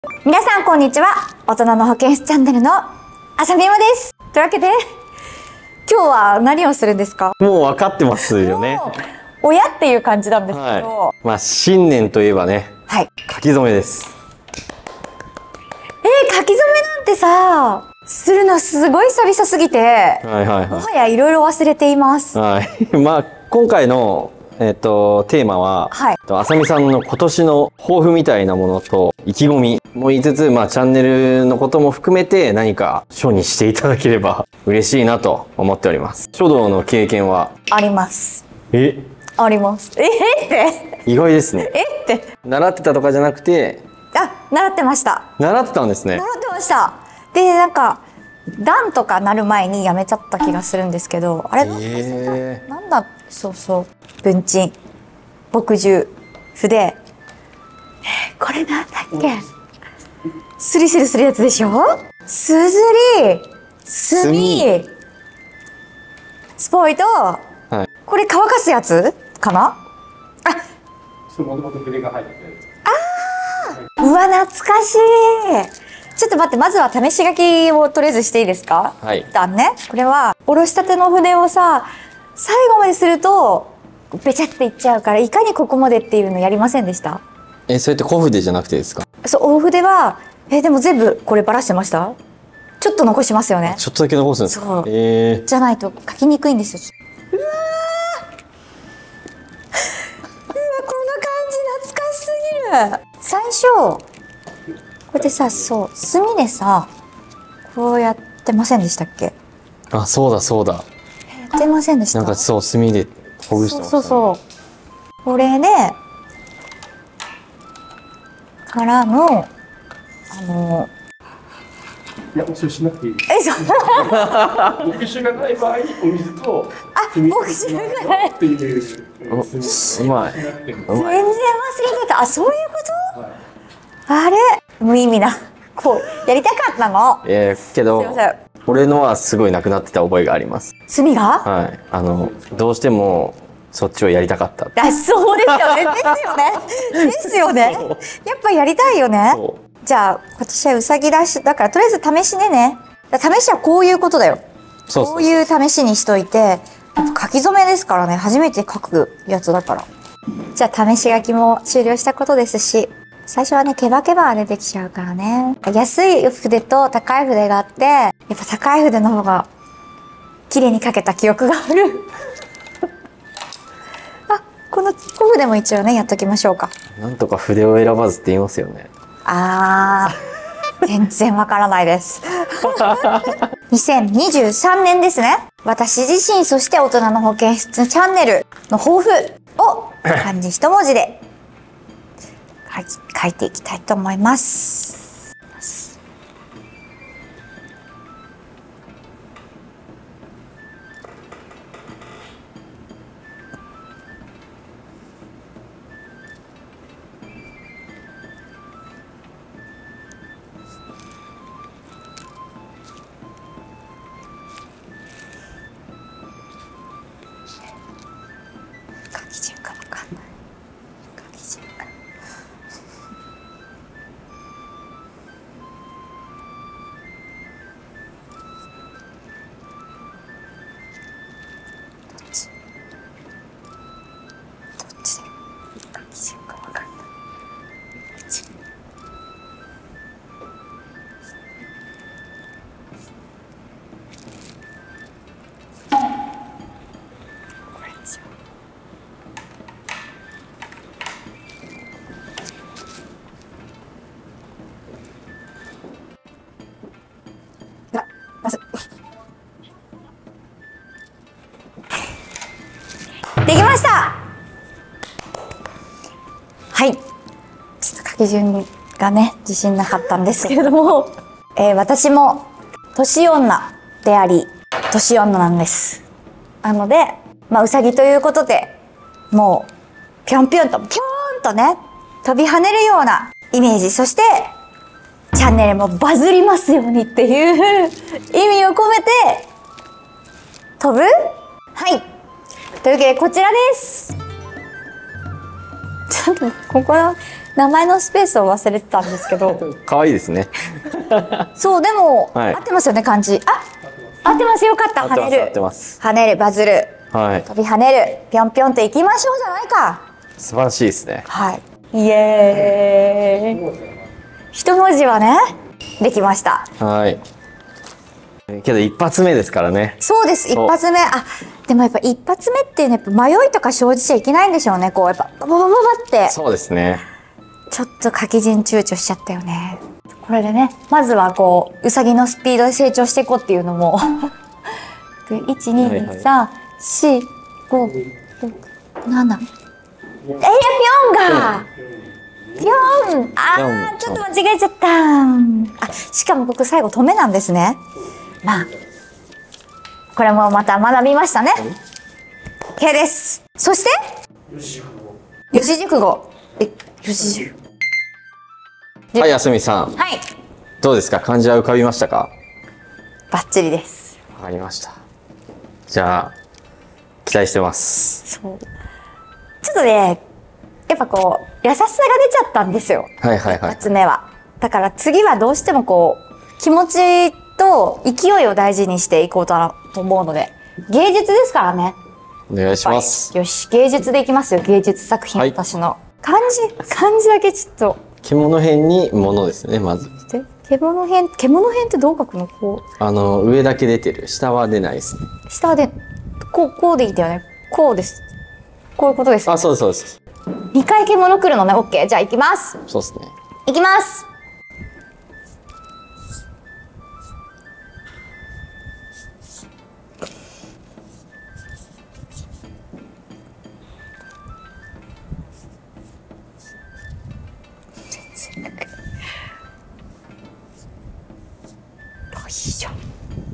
皆さんこんにちは。大人の保健室チャンネルのあさみまです。というわけで今日は何をするんですか？ もう分かってますよね。 親っていう感じなんですけど、 はい、まあ新年といえばね、 はい、 書き初めです。 書き初めなんてさするのすごい久々すぎて、もはやいろいろ忘れています。 はい、まあ今回のテーマは、はい、あさみさんの今年の抱負みたいなものと意気込みも言いつつ、まあチャンネルのことも含めて何か書にしていただければ嬉しいなと思っております。書道の経験はあります。あります。って意外ですね。 って習ってたとかじゃなくて、 習ってました。習ってたんですね。 習ってました。でなんか段とかなる前にやめちゃった気がするんですけど、あれなんだ、そうそう、文鎮、墨汁、筆、これなんだっけ、スリスリするやつでしょ、すずり、墨、スポイト、はい、これ乾かすやつかな。 もともと筆が入ってる。 うわ懐かしい。ちょっと待って、まずは試し書きをとりあえずしていいですか？ はい。 一旦ね、これはおろしたての筆をさ、最後までするとべちゃっていっちゃうから、いかにここまでっていうのやりませんでした？ それって小筆じゃなくてですか？そう、 大筆はでも全部こればらしてました？ちょっと残しますよね。 ちょっとだけ残すんですか？そう。 じゃないと書きにくいんですよ。うわこの感じ懐かしすぎる。最初こうやってさ、そう墨でさこうやってませんでしたっけ？ あ、そうだそうだ。 やってませんでした？ なんかそう墨でほぐしてましたね。そうこれでからのいや、それしなくていいです。墨汁がない場合、お水と墨汁がないっていう。 うまい。全然忘れてた。そういうこと？あれ無意味な、こうやりたかったの。 けど俺のはすごいなくなってた覚えがあります。 墨が？ はい、どうしてもそっちをやりたかった。 そうですよね。ですよね。やっぱやりたいよね。じゃあ今年はうさぎだしだから、とりあえず試しでね。試しはこういうことだよ。こういう試しにしといて、書き初めですからね。初めて書くやつだから。じゃあ試し書きも終了したことですし、最初はねケバケバ出てきちゃうからね。安い筆と高い筆があって、やっぱ高い筆の方が綺麗に書けた記憶がある。この小筆も一応ねやっときましょうか。 なんとか筆を選ばずって言いますよね。 全然わからないです。2023年ですね。私自身、そして大人の保健室チャンネルの抱負を漢字一文字で書いていきたいと思います。書き順がわかんない。書き順が。どっちで書き順がわかんない。これにしよう。できました。はい。ちょっと書き順がね自信なかったんですけれども、私も年女であり年女なんです。なのでうさぎということで、もうぴょんぴょんとね飛び跳ねるようなイメージ、そしてチャンネルもバズりますようにっていう意味を込めて飛ぶ。はい、というわけでこちらです。ちょっとここの名前のスペースを忘れてたんですけど。 可愛いですね。 そう、でも、 はい合ってますよね、漢字。合ってます。よかった。跳ねる。 合ってます。 跳ねる、バズる。 はい。 飛び跳ねる。ぴょんぴょんと行きましょうじゃないか。 素晴らしいですね。 はい。イエーイ。一文字はね、できました。 はい。けど一発目ですからね。 そうです、一発目。でもやっぱ一発目っていうのはやっぱ迷いとか生じちゃいけないんでしょうね。こうやっぱバババババって。 そうですね。 ちょっと書き順躊躇しちゃったよね。これでね、まずはこううさぎのスピードで成長していこうっていうのも。1、2、3、4、5、6、7。ぴょんが。ぴょん。ちょっと間違えちゃった。しかも僕最後止めなんですね。まあ。これもまた学びましたね。OK です。そして四字熟語。四字熟語。 はい、あすみさん。 はい。 どうですか、漢字は浮かびましたか？ バッチリです。 わかりました。じゃあ、期待してます。 そう。ちょっとね、やっぱこう、優しさが出ちゃったんですよ。 はいはいはい。 一発目は。だから次はどうしてもこう、気持ちと勢いを大事にしていこうと思うので、芸術ですからね。 お願いします。 よし、芸術でいきますよ。芸術作品、 はい、 私の。漢字だけちょっと。 獣辺に物ですね、まず。 獣辺ってどう書くの？こう。上だけ出てる。下は出ないですね。 下で、こうでいいんだよね。こうです。こういうことです。 そうです、そうです。 2回獣来るのね。オッケー。じゃあ行きます。 そうですね。 行きます。いいじゃん。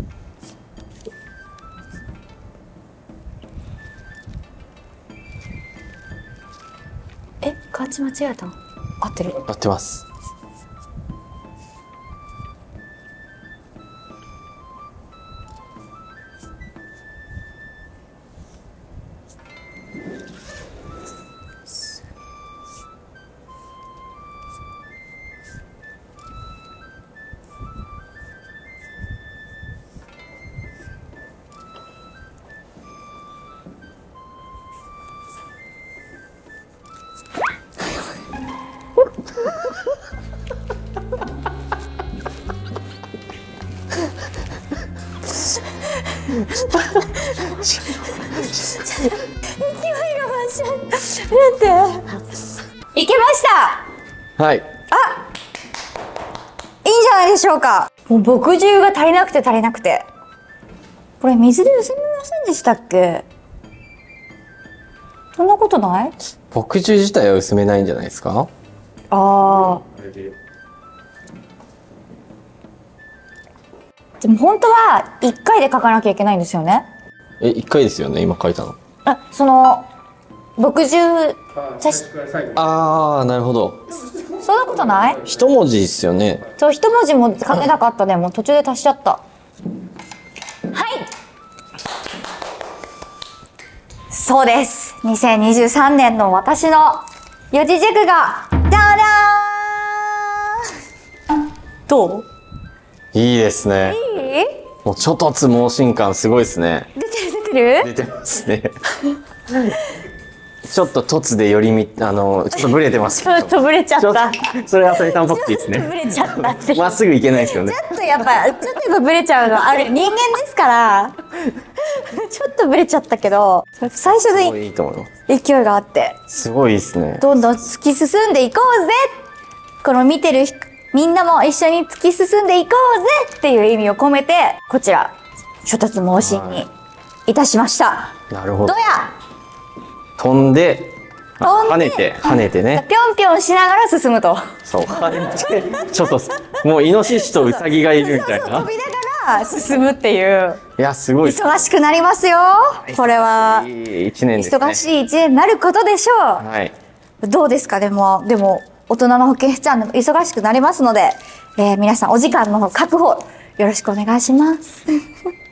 漢字間違えた？合ってる？ 合ってます。 勢いが増しちゃう。なんて。いけました。 はい。 いいんじゃないでしょうか。もう墨汁が足りなくて。これ水で薄めませんでしたっけ？そんなことない？ 墨汁自体は薄めないんじゃないですか？ でも本当は1回で書かなきゃいけないんですよね。 1回ですよね、今書いたの。 その墨汁なるほど。 そんなことない？ 一文字ですよね。 そう、一文字も書けなかったね。もう途中で足しちゃった。はい。そうです。2023年の私の四字熟語。じゃらーん。どう？ いいですね。 いい？ もうちょっとつ猛進感すごいですね。 出てますね。ちょっと突でちょっとブレてますけど。 ちょっとブレちゃった。 それはあさりさんっぽくていいですね。 ブレちゃったって。 まっすぐいけないですよね。 ちょっとやっぱブレちゃうのある。人間ですから。ちょっとブレちゃったけど、最初でいいと思います。 勢いがあって。 すごいですね。 どんどん突き進んでいこうぜ。この見てるみんなも一緒に突き進んでいこうぜっていう意味を込めて、こちら、諸突猛進にいたしました。 なるほど。 どうや？ 飛んで、跳ねてね。 ぴょんぴょんしながら進むと。 そう、跳ねて、ちょっと、もうイノシシとウサギがいるみたいな。 飛びながら進むっていう。 いや、すごい。 忙しくなりますよ。これは。 いい一年ですね。 忙しい一年になることでしょう。 はい。 どうですか？でも、大人の保健室は忙しくなりますので、皆さんお時間の方確保よろしくお願いします。